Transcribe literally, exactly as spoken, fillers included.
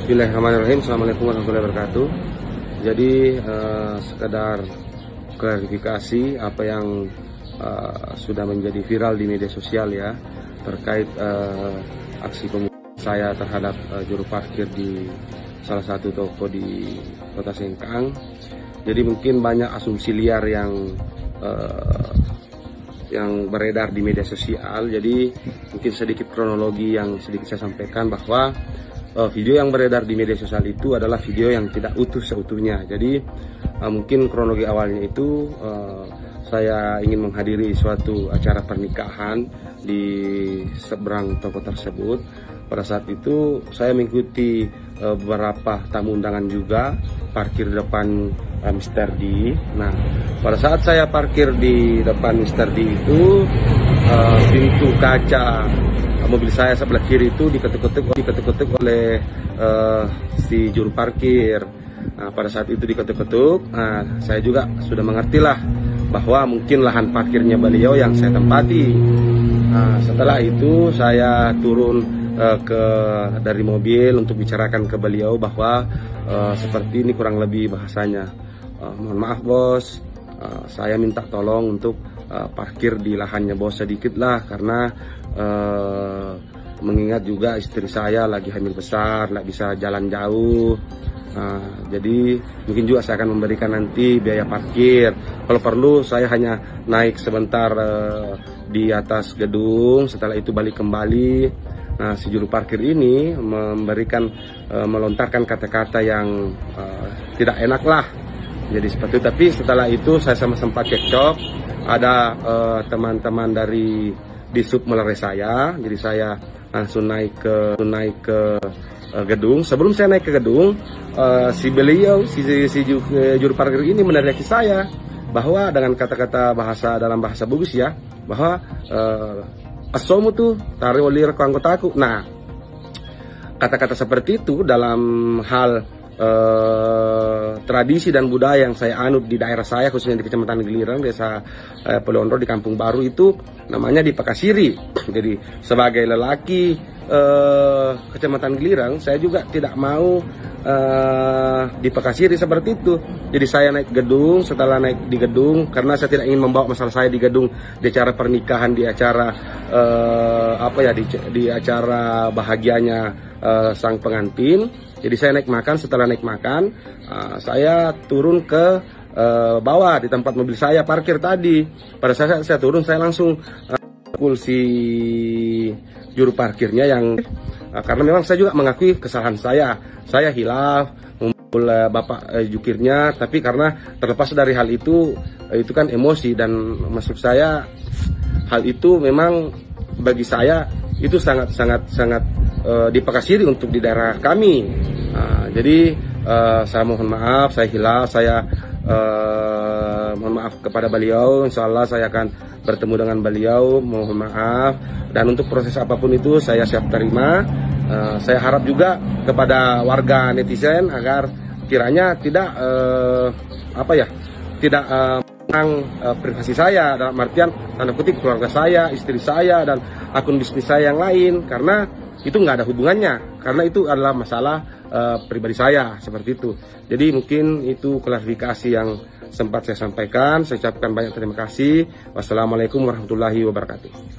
Bismillahirrahmanirrahim. Assalamualaikum warahmatullahi wabarakatuh. Jadi eh, sekedar klarifikasi apa yang eh, sudah menjadi viral di media sosial ya, terkait eh, aksi pemukulan saya terhadap eh, juru parkir di salah satu toko di Kota Sengkang. Jadi mungkin banyak asumsi liar yang eh, yang beredar di media sosial. Jadi mungkin sedikit kronologi yang sedikit saya sampaikan bahwa Uh, video yang beredar di media sosial itu adalah video yang tidak utuh seutuhnya. Jadi uh, mungkin kronologi awalnya itu uh, saya ingin menghadiri suatu acara pernikahan di seberang toko tersebut. Pada saat itu saya mengikuti uh, beberapa tamu undangan juga parkir di depan uh, mister D. Nah, pada saat saya parkir di depan mister D itu uh, pintu kaca mobil saya sebelah kiri itu diketuk-ketuk diketuk-ketuk oleh uh, si juru parkir. Nah, pada saat itu diketuk-ketuk, nah, saya juga sudah mengertilah bahwa mungkin lahan parkirnya beliau yang saya tempati. Nah, setelah itu saya turun uh, ke dari mobil untuk bicarakan ke beliau bahwa uh, seperti ini kurang lebih bahasanya. Uh, mohon maaf bos, uh, saya minta tolong untuk uh, parkir di lahannya bos sedikit lah, karena Uh, mengingat juga istri saya lagi hamil besar, nggak bisa jalan jauh. Uh, jadi mungkin juga saya akan memberikan nanti biaya parkir. Kalau perlu saya hanya naik sebentar uh, di atas gedung, setelah itu balik kembali. Nah, si juru parkir ini memberikan uh, melontarkan kata-kata yang uh, tidak enak lah. Jadi seperti itu. Tapi setelah itu saya sama sempat cekcok. Ada teman-teman uh, dari di sub melerai saya, jadi saya langsung naik ke naik ke uh, gedung. Sebelum saya naik ke gedung, uh, si beliau si, si, si juru parkir ini meneriaki saya bahwa dengan kata-kata bahasa dalam bahasa Bugis ya, bahwa uh, asomu tuh tarik olir ke anggotaku. Nah, kata-kata seperti itu dalam hal Uh, tradisi dan budaya yang saya anut di daerah saya, khususnya di Kecamatan Giliran, Desa uh, Pelondro di Kampung Baru itu namanya dipakasiri. Jadi sebagai lelaki uh, Kecamatan Giliran, saya juga tidak mau uh, dipakasiri seperti itu. Jadi saya naik gedung, setelah naik di gedung, karena saya tidak ingin membawa masalah saya di gedung di acara pernikahan, di acara uh, apa ya, di, di acara bahagianya uh, sang pengantin. Jadi saya naik makan, setelah naik makan, uh, saya turun ke uh, bawah di tempat mobil saya parkir tadi. Pada saat saya turun, saya langsung pukul uh, si juru parkirnya yang uh, karena memang saya juga mengakui kesalahan saya. Saya hilaf, memukul uh, bapak uh, jukirnya, tapi karena terlepas dari hal itu, uh, itu kan emosi, dan maksud saya hal itu memang bagi saya itu sangat sangat sangat uh, dipakasiri untuk di daerah kami. Uh, jadi uh, saya mohon maaf, saya hilaf, saya uh, mohon maaf kepada beliau. Insya Allah saya akan bertemu dengan beliau, mohon maaf. Dan untuk proses apapun itu saya siap terima. Uh, saya harap juga kepada warga netizen agar kiranya tidak uh, apa ya, tidak uh, tentang uh, privasi saya, dalam artian tanda kutip keluarga saya, istri saya, dan akun bisnis saya yang lain, karena itu nggak ada hubungannya, karena itu adalah masalah uh, pribadi saya, seperti itu. Jadi mungkin itu klarifikasi yang sempat saya sampaikan. Saya ucapkan banyak terima kasih. Wassalamualaikum warahmatullahi wabarakatuh.